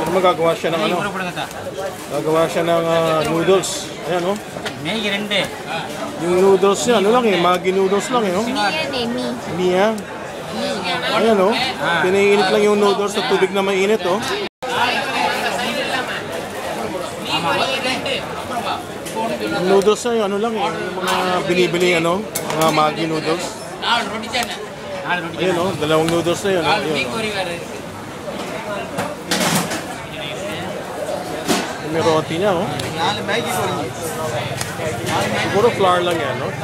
Pero magagawa siya ng ano? Gagawa siya ng noodles. Ayan, oh. Yung noodles niya, ano lang eh, Maggi noodles lang eh, oh. Mi yan eh, mi. Mi yan. Ayan, oh. Pinainit lang yung noodles sa tubig na mainit, oh. Yung noodles na yung ano lang eh, yung mga binibili, ano, mga Maggi noodles. Ayan, oh, dalawang noodles na yun, oh. Ayan, oh. May roti niya, oh. Siguro flour lang yan, no?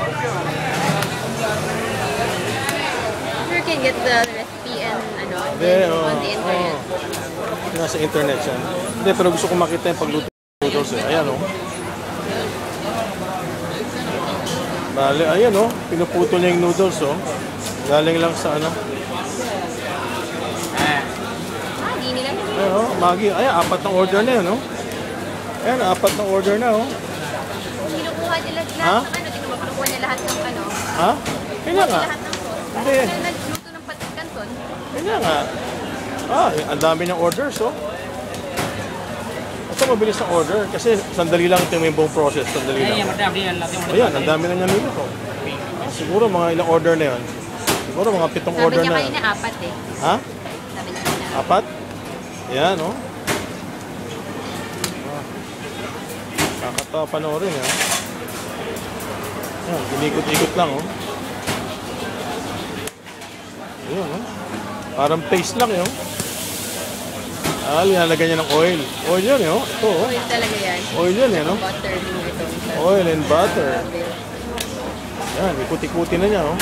You can get the recipe and ano, on the internet. Nasa internet siya. Hindi, pero gusto ko makita yung pagluto ng noodles, eh. Ayan, oh. Bale, ayan, oh. Pinuputol niya yung noodles, oh. Galing lang sa ano. Maggi nila. Ayan, oh. Maggi. Ayan, 4 na order na yun, oh. Ayan, 4 na order na, oh. Kinukuha nila lahat ng ano, kinukuha niya lahat ng ano. Ha? Kaya nga. Lahat ng sauce. Hindi. Kaya nagluto ng patis canton. Kaya nga. Ang dami ng orders, oh. Ito mabilis ang order kasi sandali lang ito yung buong process. Sandali lang. Ayan, ang dami na niya minuto. Siguro mga ilang order na yun. Siguro mga 7 order na. Sabi niya kanina 4 eh. Ha? Sabi niya kanina 4? Ayan, oh. Nakakatawa panoorin, ha? Ayan, inikot-ikot lang, oh. Ayan, oh. Parang paste lang, yun. Linalagyan niya ng oil. Oil yan, oh. Ito, oh. Oil talaga yan. Oil yan, eh, no? Butter din ito. Oil and butter. Ayan, ikot-ikutin na niya, oh.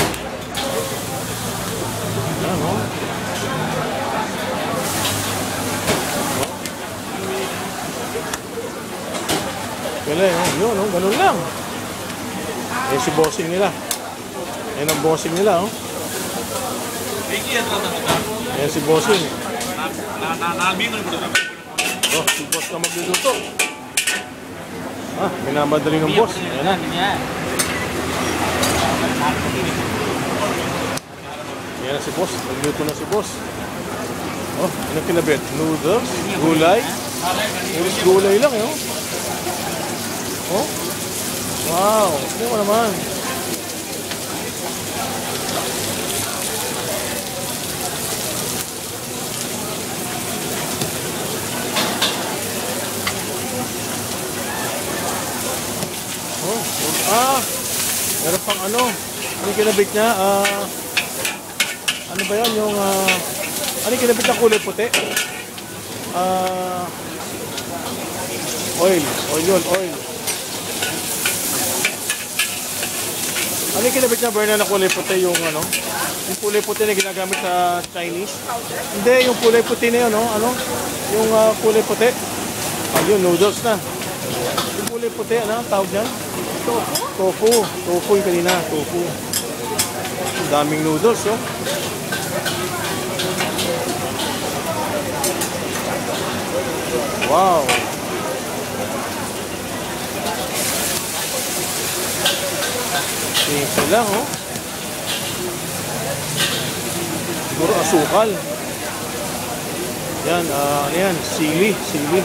Ayan, oh. Galing, oh. Yun, oh. Ganun lang. Eh, si bossing nila. Ayan ang bossing nila, oh. Ayan si bossing. Oh, si boss na magluluto. Minamadali ng boss. Ayan na. Ayan na si boss. Nagluto na si boss. Oh, ano kinabit? Noodles, gulay. Noodles, gulay lang, eh, oh. Oh. Wow. Ano mo naman? Meron pang ano? Ano kinabit niya? Ano ba yan? Yung, ano kinabit na kulay puti? Oil. Oil yun, oil. Ano kinabit niya, Berna, na kulay puti yung ano? Yung kulay puti na ginagamit sa Chinese? Hindi, yung kulay puti na yun, no? Ano? Yung kulay puti. Ayun, noodles na. Yung kulay puti, ano? Tawag yan? Tofu? Tofu. Tofu yung kanina. Tofu. Daming noodles, oh. Wow. Simple lang, oh. Siguro asukal. Yan, ano yan? Sili. Sili.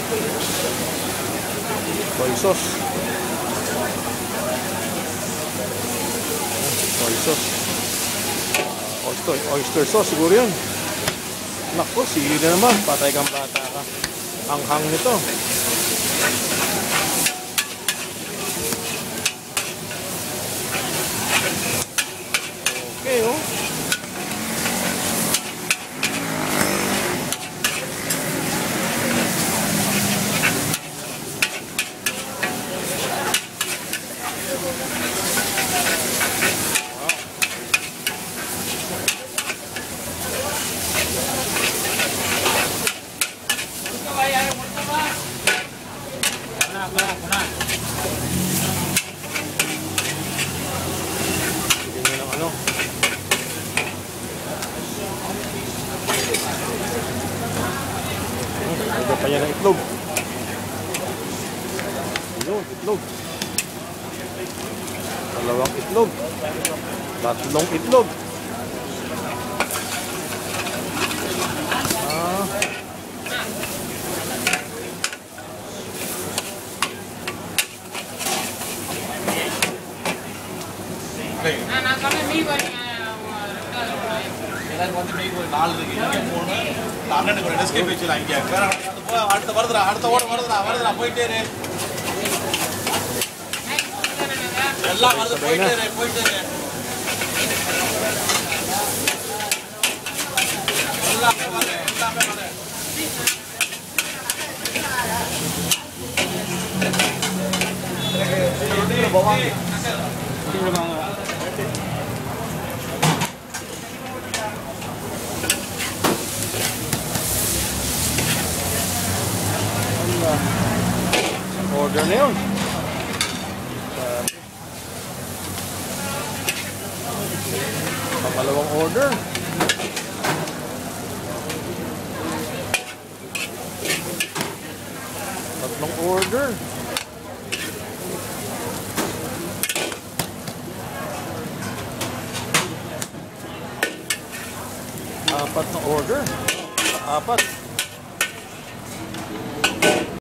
Soy sauce. Soy sauce. Oyster sauce, siguro yun. Naku, sili na naman. Patay kang bata ka. Ang hang nito. Okay, oh. Pa yan ang itlog. Yun, itlog. Dalawang itlog. Tatlong itlog. அண்ணனுக்கு ஒரு எஸ்கேப் வச்சுலாம் இங்கே வேற அடுத்த வருதுடா அடுத்த ஓட வருதுடா போயிட்டே இரு எல்லாம் வருது போயிட்டே இரு எல்லாமே வர போவாங்க Order na yun. Pangalawang order. Tatlong order. Apat na order. Apat.